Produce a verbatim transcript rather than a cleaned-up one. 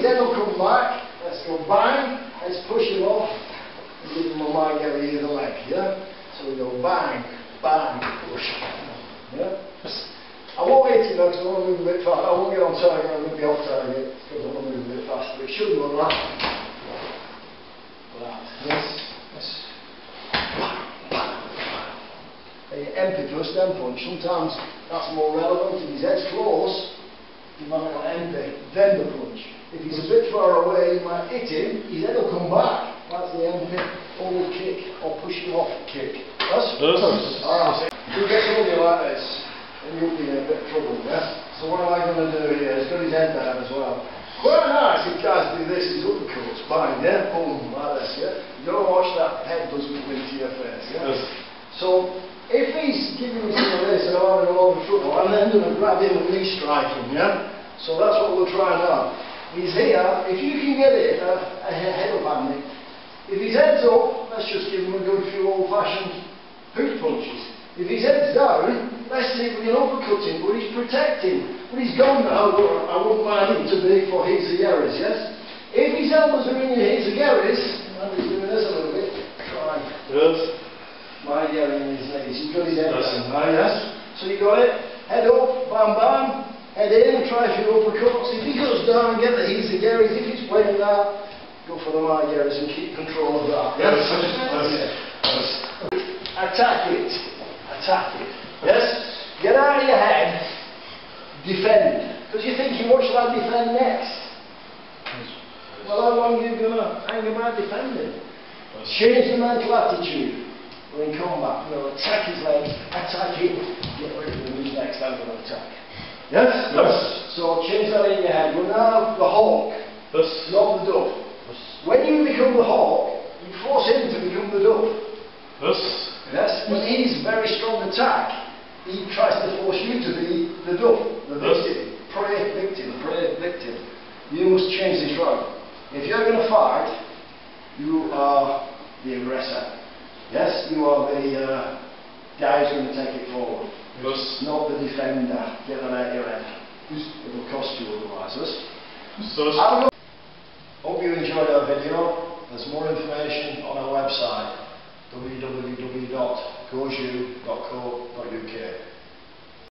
his head will come back. Let's go bang. Let's push him off. And give him a line get either leg, yeah? So we go bang, bang, push. Yeah? I won't hit him though because I want to move a bit fast. I won't get on target, I'm going to be off target because I want to move a bit faster. It should go like that. Like that. Yes? Yes. Bang, bang, bang. And empty first, then punch. Sometimes that's more relevant. If his head's close, you might want empty, then the punch. If he's a bit far away, you might hit him, his head will come back. That's the empty, forward kick, or pushing off kick. That's Yes. Alright, if he gets over like this, then you'll be in a bit of trouble, yeah? So what am I going to do here? He's got his head down as well. Quite nice if guys do this, his uppercuts, bang, yeah? Boom, like this, yeah? You don't watch that head doesn't go into your face, yeah? Yes. So, if he's giving me some of this and I'm having a lot of trouble, I'm then going to grab him and knee strike him, yeah? So that's what we'll try now. He's here, if you can get it, uh, a head up on me. If his head's up, let's just give him a good few old-fashioned hoot punches. If his head's down, let's see if we can uppercut him, but he's protecting. But he's gone now, but I wouldn't mind him to be for Hizageris, yes? If his elbows are in your Hizageris, and he's doing this a little bit, try. Yes. My getting his knees, he's got his head down now, yes? So you got it, head up, bam bam, head in, try a few uppercuts. If he goes down, get the Hizageris. If he's playing that, go for the Hizageris and keep control of that. Yes? Yes. Attack it. Attack it. Yes? Get out of your head. Defend. Because you're thinking, what shall I defend next? Well, how long are you going to hang about defending? Change the mental attitude. We're in combat. We'll attack his legs, attack him, get rid of him. Who's next? I'm going to attack. Yes? Yes. So change that in your head. We're now the hawk, Yes. not the dove. Yes. When you become the hawk, you force him to become the dove. Yes. Yes? When he's very strong attack, he tries to force you to be the dove, the victim. Prey victim, prey victim. You must change this round. If you're going to fight, you are the aggressor. Yes, you are the uh, guy who's going to take it forward. Yes. Not the defender. Get that out of your head. It will cost you otherwise. Yes? Yes. I hope you enjoyed our video. There's more information on our website w w w dot goju dot co dot u k.